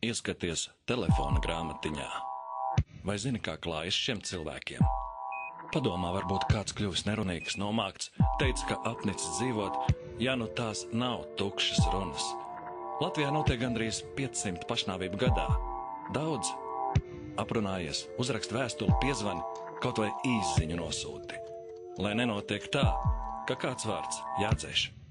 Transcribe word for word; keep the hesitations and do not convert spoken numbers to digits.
Ieskaties telefona grāmatiņā. Vai zini, kā klājas šiem cilvēkiem? Padomā, varbūt kāds kļuvis nerunīgs, nomākts, teica, ka apnicis dzīvot, ja nu tās nav tukšas runas. Latvijā notiek gandrīz piecsimt pašnāvību gadā. Daudz. Aprunājies, uzrakst vēstuli, piezvani, kaut vai īsziņu nosūti. Lai nenotiek tā, ka kāds vārds jādzēš.